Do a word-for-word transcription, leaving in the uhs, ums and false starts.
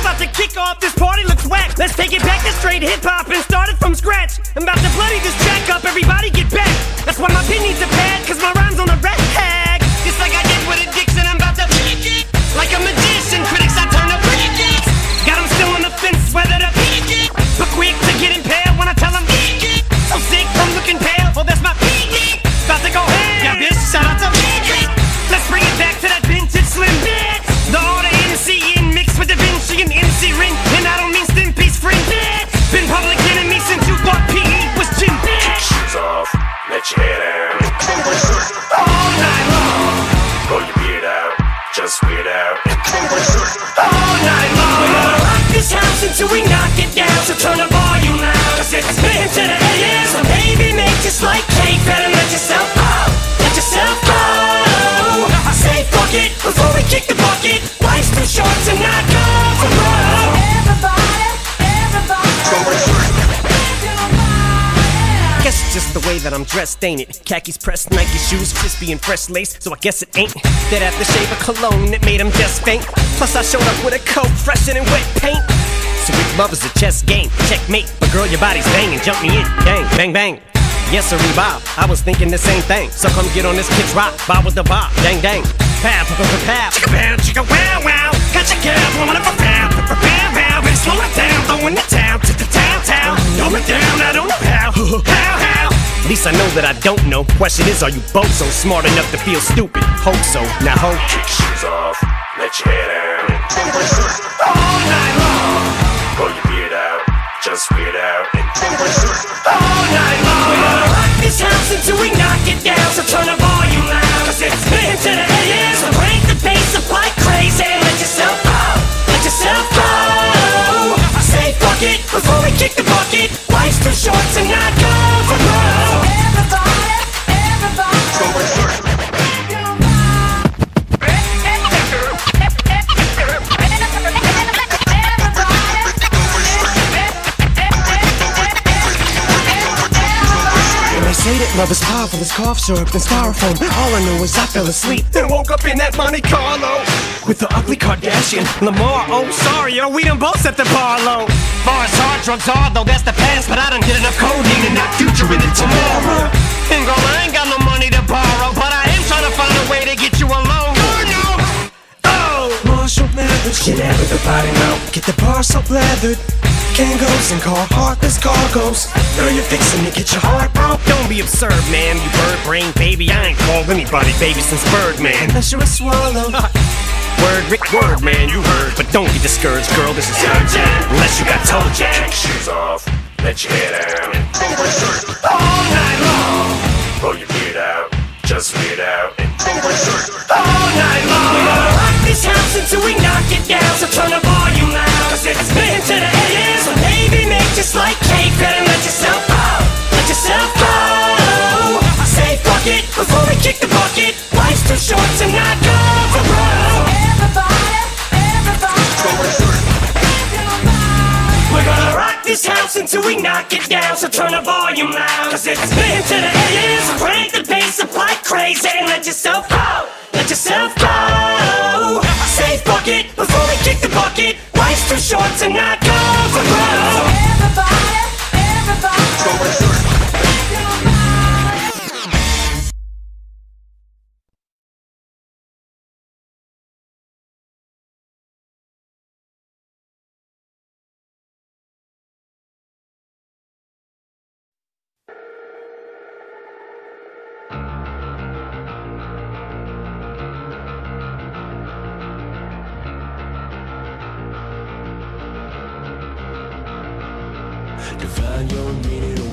about to kick off, this party looks whack. Let's take it back to straight hip-hop and start it from scratch. I'm about to bloody this track up, everybody get back. That's why my pen needs a pad, cause my rhyme's on a rat tag. Just like I did with addiction, I'm about to like a magician, critics I turn up got them still on the fence, whether the but quick to get impaled when I tell them so sick from looking pale, oh that's my about to go ham. Yeah bitch, shout out to let's bring it back to that vintage slim bitch. The order N C in mixed with Da Vinci and M C Rin. And I don't mean Stimpy's friend bitch. Been public enemy since you thought P E was gym bitch. Kick shoes off, let your hair down all night long. Pull your beard out, just weird out all night long. We're gonna rock this house until we knock it down. So turn the volume loud, cause it's been to the A M. So baby make just like cake, better let yourself go. Let yourself go. I say fuck it before we kick the bucket. Life's too short to not go for broke. Everybody, everybody. Guess it's just the way that I'm dressed, ain't it? Khakis pressed, Nike shoes, crispy and fresh lace. So I guess it ain't that aftershave of cologne that made him just faint. Plus I showed up with a coat fresher than wet paint. So if love is a chess game, checkmate. But girl, your body's banging, jump me in, bang, bang, bang. Yes sir, Bob, I was thinking the same thing. So come get on this kid's rock, bob with the bob, dang dang. Pow, pow, pow, pow, chicka pow, chicka wow, wow. Got your girl blowing up a pow, pow, pow, pow. Better slow it down, throwing the town to the town, town. Throw it down, I don't know how, how, how. At least I know that I don't know. Question is, are you both so smart enough to feel stupid? Hope so, now hope. Kick shoes off, let your hair down all night long. Pull your beard out, just weird out all night long. We're gonna rock this house until we knock it down. So turn the volume loud, cause it's been to the A M. So crank the bass up like crazy. Let yourself go, let yourself go. I say fuck it before we kick the bucket. Life's too short to not go for broke. Everybody, everybody. Say that love is powerful as cough syrup and styrofoam. All I know is I fell asleep and woke up in that Monte Carlo with the ugly Kardashian Lamar. Oh sorry, yo, we done both set the bar low. Bars hard, drugs hard, though that's the past. But I done hit enough codeine and not future in it tomorrow. And girl, I ain't got no money to borrow, but I am trying to find a way to get you alone. Oh, Marshall Mathers, get out of the body now. Get the bar so leathered. Kangos and car heartless cargoes. Girl, you're fixing to get your heart broke. Don't be absurd, man, you bird brain baby. I ain't called anybody baby since Birdman. Unless you're a swallow. Word, Rick, word, man, you heard. But don't get discouraged, girl, this is urgent. Unless you got toe jack. Kick shoes off, let your hair down all night long. Pull your beard out, just weird out all night long. We're gonna rock this house until we knock it down. So turn the volume loud, cause it's been to the A M. So baby, make just like cake, better let yourself go, let yourself go. I say fuck it before we kick the bucket. Life's too short to not go for broke. Everybody, everybody. We're gonna rock this house until we knock it down. So turn the volume loud, cause it's been to the A M. So crank the bass up like crazy and let yourself go, let yourself go. I say fuck it before we kick the bucket. Life's too short to not go for broke. Everybody, everybody. Define your meaning